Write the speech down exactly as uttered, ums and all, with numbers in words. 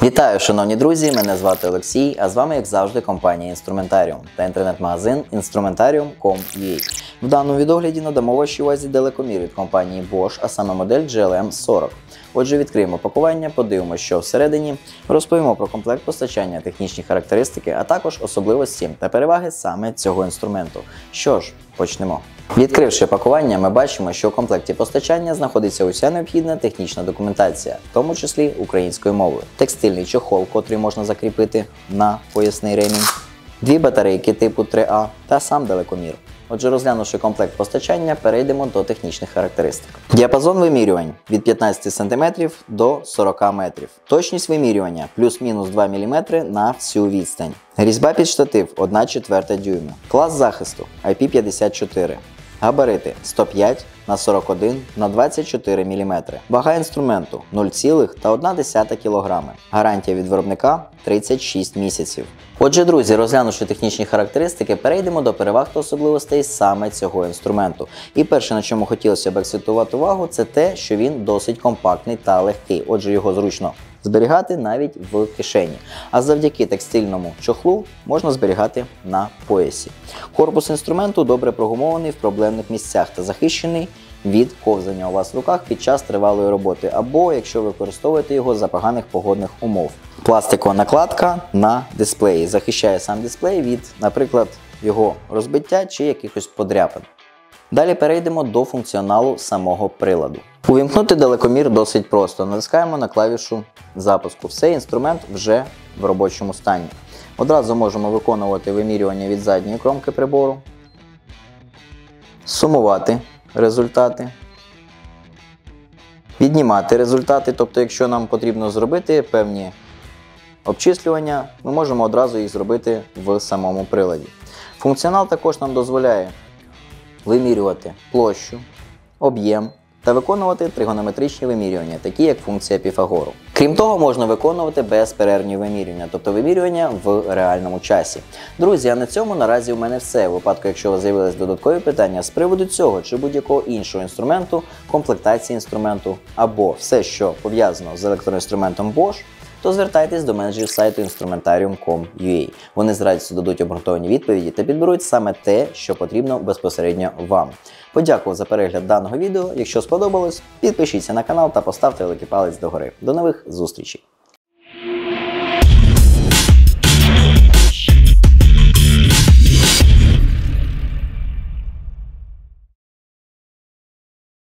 Вітаю, шановні друзі! Мене звати Олексій, а з вами, як завжди, компанія Інструментаріум та інтернет-магазин інструментаріум крапка ком крапка ю а. В даному відогляді надамо вашій увазі далекомір від компанії Bosch, а саме модель джі ел ем сорок. Отже, відкриємо пакування, подивимося, що всередині, розповімо про комплект постачання, технічні характеристики, а також особливості та переваги саме цього інструменту. Що ж, почнемо. Відкривши пакування, ми бачимо, що у комплекті постачання знаходиться уся необхідна технічна документація, в тому числі українською мовою, текстильний чохол, котрий можна закріпити на поясний ремінь, дві батарейки типу три а та сам далекомір. Отже, розглянувши комплект постачання, перейдемо до технічних характеристик. Діапазон вимірювань від п'ятнадцяти сантиметрів до сорока метрів. Точність вимірювання плюс-мінус два міліметри на всю відстань. Різьба під штатив одна четверта дюйма. Клас захисту ай пі п'ятдесят чотири. Габарити сто п'ять на сорок один на двадцять чотири міліметри. Вага інструменту нуль цілих одна десята кілограми. Гарантія від виробника тридцять шість місяців. Отже, друзі, розглянувши технічні характеристики, перейдемо до переваг та особливостей саме цього інструменту. І перше, на чому хотілося б акцентувати увагу, це те, що він досить компактний та легкий. Отже, його зручно зберігати навіть в кишені. А завдяки текстильному чохлу можна зберігати на поясі. Корпус інструменту добре прогумований в проблемних місцях та захищений від ковзання у вас в руках під час тривалої роботи, або якщо ви використовуєте його за поганих погодних умов. Пластикова накладка на дисплеї захищає сам дисплей від, наприклад, його розбиття чи якихось подряпин. Далі перейдемо до функціоналу самого приладу. Увімкнути далекомір досить просто. Натискаємо на клавішу запуску. Все, інструмент вже в робочому стані. Одразу можемо виконувати вимірювання від задньої кромки прибору, сумувати результати, віднімати результати, тобто якщо нам потрібно зробити певні обчислювання, ми можемо одразу їх зробити в самому приладі. Функціонал також нам дозволяє вимірювати площу, об'єм та виконувати тригонометричні вимірювання, такі як функція Піфагору. Крім того, можна виконувати безперервні вимірювання, тобто вимірювання в реальному часі. Друзі, а на цьому наразі у мене все. У випадку, якщо у вас з'явились додаткові питання з приводу цього чи будь-якого іншого інструменту, комплектації інструменту або все, що пов'язано з електроінструментом Bosch, то звертайтесь до менеджерів сайту інструментаріум крапка ком крапка ю а. Вони з радістю дадуть обґрунтовані відповіді та підберуть саме те, що потрібно безпосередньо вам. Подякував за перегляд даного відео. Якщо сподобалось, підпишіться на канал та поставте великий палець догори. До нових зустрічей!